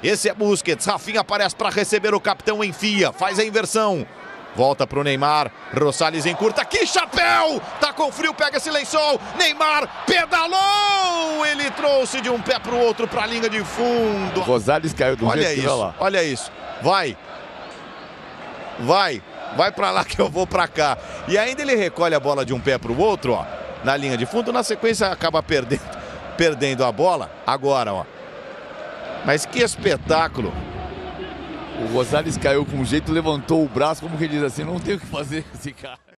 Esse é Busquets. Rafinha aparece para receber, o capitão enfia, faz a inversão. Volta pro Neymar, Rosales encurta, que chapéu! Tá com frio, pega esse lençol, Neymar pedalou! Ele trouxe de um pé pro outro pra linha de fundo. Rosales caiu do jeito que vai lá. Olha isso, vai pra lá que eu vou pra cá. E ainda ele recolhe a bola de um pé pro outro, ó, na linha de fundo, na sequência acaba perdendo a bola, agora, ó. Mas que espetáculo! O Rosales caiu com um jeito, levantou o braço, como que diz assim, não tem o que fazer esse cara.